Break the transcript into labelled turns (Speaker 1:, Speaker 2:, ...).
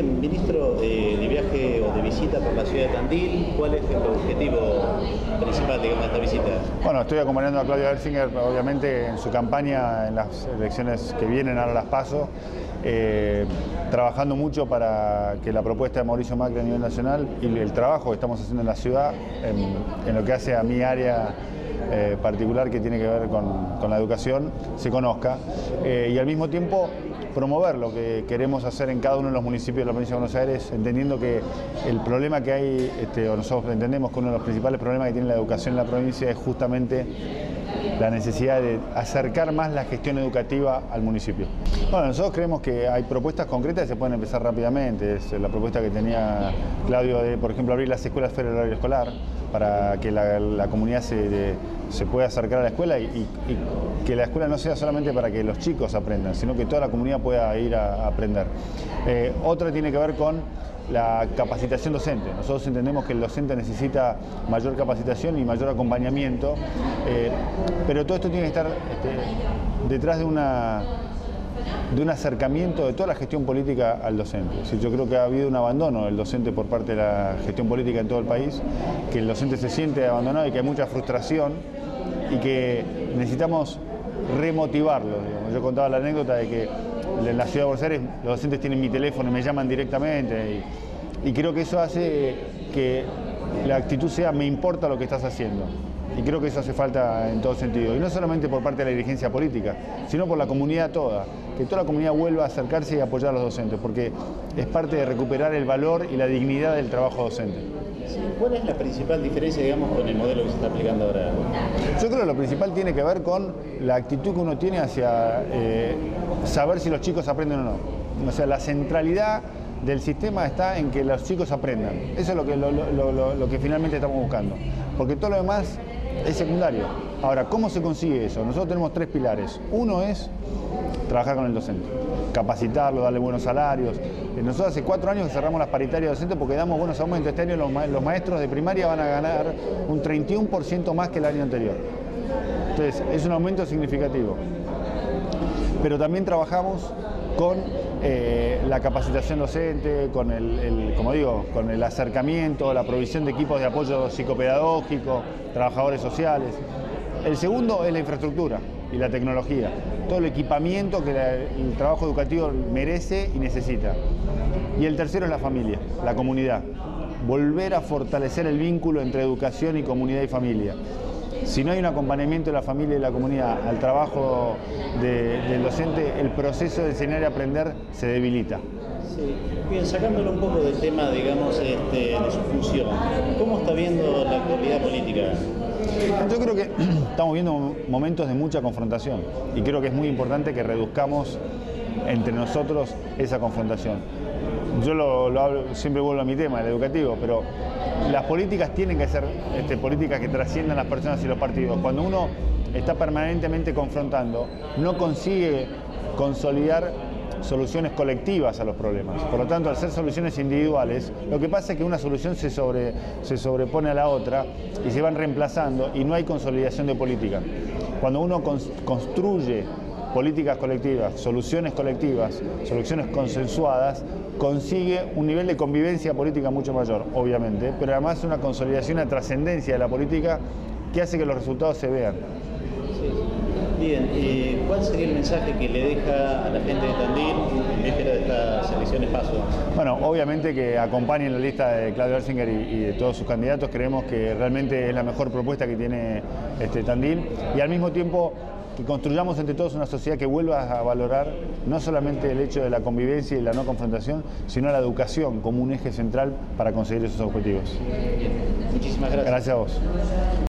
Speaker 1: Bien, ministro, de viaje o de visita por la ciudad de Tandil, ¿cuál es el objetivo principal, digamos, de esta visita?
Speaker 2: Bueno, estoy acompañando a Claudia Berzinger, obviamente, en su campaña en las elecciones que vienen, ahora las PASO, trabajando mucho para que la propuesta de Mauricio Macri a nivel nacional y el trabajo que estamos haciendo en la ciudad, en lo que hace a mi área particular que tiene que ver con la educación, se conozca y al mismo tiempo promover lo que queremos hacer en cada uno de los municipios de la provincia de Buenos Aires, entendiendo que el problema que hay, o nosotros entendemos que uno de los principales problemas que tiene la educación en la provincia es justamente la necesidad de acercar más la gestión educativa al municipio. Bueno, nosotros creemos que hay propuestas concretas que se pueden empezar rápidamente. Es la propuesta que tenía Claudio de, por ejemplo, abrir las escuelas fuera del horario escolar para que la comunidad se pueda acercar a la escuela y que la escuela no sea solamente para que los chicos aprendan, sino que toda la comunidad pueda ir a aprender. Otra tiene que ver con la capacitación docente. Nosotros entendemos que el docente necesita mayor capacitación y mayor acompañamiento, pero todo esto tiene que estar detrás de un acercamiento de toda la gestión política al docente. Yo creo que ha habido un abandono del docente por parte de la gestión política en todo el país, que el docente se siente abandonado y que hay mucha frustración y que necesitamos remotivarlo. Digamos. Yo contaba la anécdota de que en la ciudad de Buenos Aires los docentes tienen mi teléfono y me llaman directamente y creo que eso hace que la actitud sea me importa lo que estás haciendo. Y creo que eso hace falta en todo sentido. Y no solamente por parte de la dirigencia política, sino por la comunidad toda. Que toda la comunidad vuelva a acercarse y apoyar a los docentes, porque es parte de recuperar el valor y la dignidad del trabajo docente.
Speaker 1: Sí, ¿cuál es la principal diferencia, digamos, con el modelo que se está aplicando ahora?
Speaker 2: Yo creo que lo principal tiene que ver con la actitud que uno tiene hacia saber si los chicos aprenden o no. O sea, la centralidad del sistema está en que los chicos aprendan. Eso es lo que finalmente estamos buscando. Porque todo lo demás es secundario. Ahora, ¿cómo se consigue eso? Nosotros tenemos tres pilares. Uno es trabajar con el docente, capacitarlo, darle buenos salarios. Nosotros hace 4 años que cerramos las paritarias docentes porque damos buenos aumentos. Este año los maestros de primaria van a ganar un 31% más que el año anterior. Entonces, es un aumento significativo. Pero también trabajamos con la capacitación docente, con como digo, con el acercamiento, la provisión de equipos de apoyo psicopedagógico, trabajadores sociales. El segundo es la infraestructura y la tecnología, todo el equipamiento que el trabajo educativo merece y necesita. Y el tercero es la familia, la comunidad. Volver a fortalecer el vínculo entre educación y comunidad y familia. Si no hay un acompañamiento de la familia y de la comunidad al trabajo del docente, el proceso de enseñar y aprender se debilita.
Speaker 1: Sí. Bien, sacándolo un poco del tema, digamos, de su función, ¿cómo está viendo la actualidad política?
Speaker 2: Yo creo que estamos viendo momentos de mucha confrontación y creo que es muy importante que reduzcamos entre nosotros esa confrontación. Yo lo hablo, siempre vuelvo a mi tema, el educativo, pero las políticas tienen que ser políticas que trasciendan las personas y los partidos. Cuando uno está permanentemente confrontando, no consigue consolidar soluciones colectivas a los problemas. Por lo tanto, al ser soluciones individuales, lo que pasa es que una solución se sobrepone a la otra y se van reemplazando y no hay consolidación de política. Cuando uno construye políticas colectivas, soluciones consensuadas, consigue un nivel de convivencia política mucho mayor, obviamente, pero además una consolidación, una trascendencia de la política que hace que los resultados se vean.
Speaker 1: Sí. Bien, ¿cuál sería el mensaje que le deja a la gente de Tandil en víspera de estas elecciones PASO?
Speaker 2: Bueno, obviamente que acompañen la lista de Claudia Berzinger y de todos sus candidatos. Creemos que realmente es la mejor propuesta que tiene Tandil y al mismo tiempo que construyamos entre todos una sociedad que vuelva a valorar no solamente el hecho de la convivencia y la no confrontación, sino la educación como un eje central para conseguir esos objetivos.
Speaker 1: Bien. Muchísimas gracias.
Speaker 2: Gracias a vos.